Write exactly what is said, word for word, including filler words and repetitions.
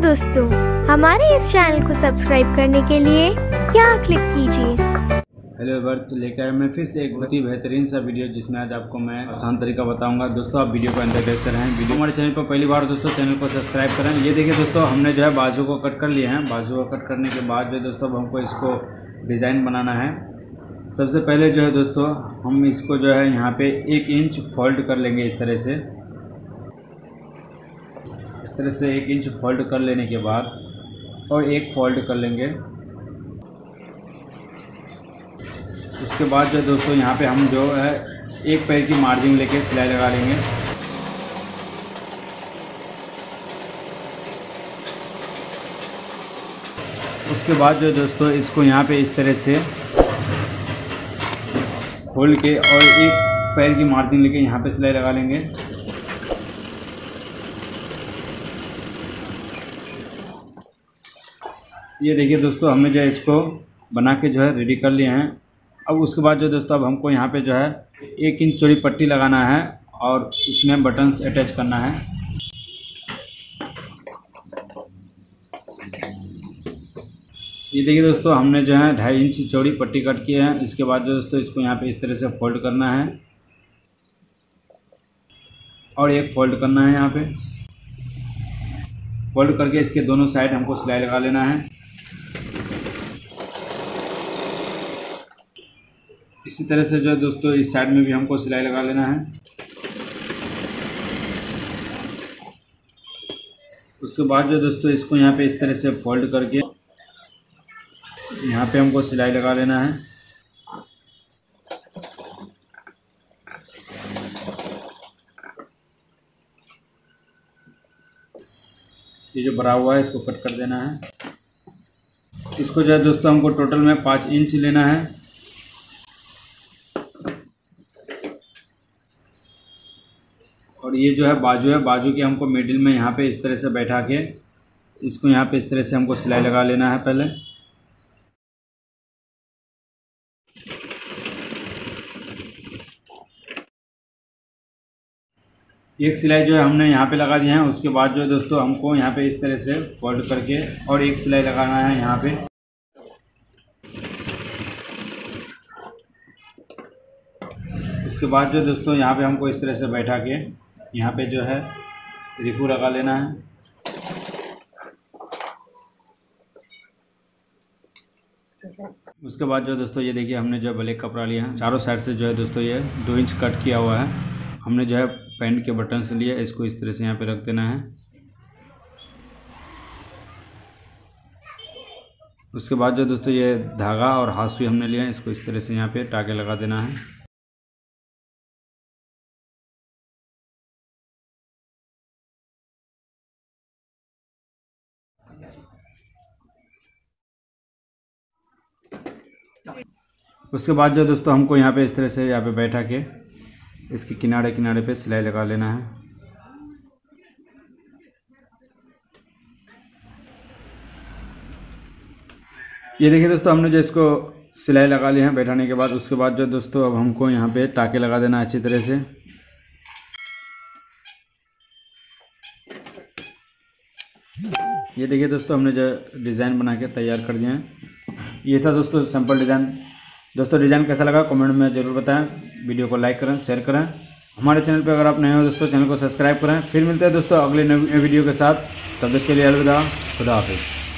दोस्तों, हमारे इस चैनल को सब्सक्राइब करने के लिए यहाँ क्लिक कीजिए। हेलो वर्ष लेकर मैं फिर से एक बहुत ही बेहतरीन सा वीडियो जिसमें आज आपको मैं आसान तरीका बताऊंगा। दोस्तों आप वीडियो को अंदर देखते रहें। वीडियो हमारे चैनल पर पहली बार दोस्तों चैनल को सब्सक्राइब करें। ये देखिए दोस्तों, हमने जो है बाजू को कट कर लिया है। बाजू को कट करने के बाद जो दोस्तों अब हमको इसको डिज़ाइन बनाना है। सबसे पहले जो है दोस्तों हम इसको जो है यहाँ पे एक इंच फोल्ड कर लेंगे। इस तरह से इस तरह से एक इंच फोल्ड कर लेने के बाद और एक फोल्ड कर लेंगे। उसके बाद जो दोस्तों यहाँ पे हम जो है एक पैर की मार्जिन लेके सिलाई लगा लेंगे। उसके बाद जो दोस्तों इसको यहाँ पे इस तरह से खोल के और एक पैर की मार्जिन लेके यहाँ पे सिलाई लगा लेंगे। ये देखिए दोस्तों, हमने जो है इसको बना के जो है रेडी कर लिए हैं। अब उसके बाद जो दोस्तों अब हमको यहाँ पे जो है एक इंच चौड़ी पट्टी लगाना है और इसमें बटन्स अटैच करना है। ये देखिए दोस्तों, हमने जो है ढाई इंच चौड़ी पट्टी कट की है। इसके बाद जो दोस्तों इसको यहाँ पे इस तरह से फोल्ड करना है और एक फोल्ड करना है। यहाँ पे फोल्ड करके इसके दोनों साइड हमको सिलाई लगा लेना है। इसी तरह से जो है दोस्तों इस साइड में भी हमको सिलाई लगा लेना है। उसके बाद जो दोस्तों इसको यहाँ पे इस तरह से फोल्ड करके यहाँ पे हमको सिलाई लगा लेना है। ये जो भरा हुआ है इसको कट कर देना है। इसको जो है दोस्तों हमको टोटल में पाँच इंच लेना है। और ये जो है बाजू है, बाजू के हमको मिडिल में यहाँ पे इस तरह से बैठा के इसको यहाँ पे इस तरह से हमको सिलाई लगा लेना है। पहले एक सिलाई जो है हमने यहाँ पे लगा दिया है। उसके बाद जो है दोस्तों हमको यहाँ पे इस तरह से फोल्ड करके और एक सिलाई लगाना है यहाँ पे। उसके बाद जो दोस्तों यहाँ पे हमको इस तरह से बैठा के यहाँ पे जो है रिफू लगा लेना है। उसके बाद जो दोस्तों ये देखिए हमने जो है ब्लैक कपड़ा लिया है। चारों साइड से जो है दोस्तों ये दो इंच कट किया हुआ है। हमने जो है पैंट के बटन से लिया, इसको इस तरह से यहाँ पे रख देना है। उसके बाद जो दोस्तों ये धागा और हाथ सुई हमने लिया है, इसको इस तरह से यहाँ पे टाके लगा देना है। उसके बाद जो दोस्तों हमको यहाँ पे इस तरह से यहाँ पे बैठा के इसके किनारे किनारे पे सिलाई लगा लेना है। ये देखिए दोस्तों, हमने जो इसको सिलाई लगा ली है बैठाने के बाद। उसके बाद जो दोस्तों अब हमको यहाँ पे टाके लगा देना है अच्छी तरह से। ये देखिए दोस्तों, हमने जो डिज़ाइन बना के तैयार कर दिए हैं। ये था दोस्तों सिंपल डिज़ाइन। दोस्तों डिज़ाइन कैसा लगा कमेंट में ज़रूर बताएं। वीडियो को लाइक करें, शेयर करें। हमारे चैनल पर अगर आप नए हो दोस्तों चैनल को सब्सक्राइब करें। फिर मिलते हैं दोस्तों अगले नए वीडियो के साथ। तब तक के लिए अलविदा, खुदा हाफिज़।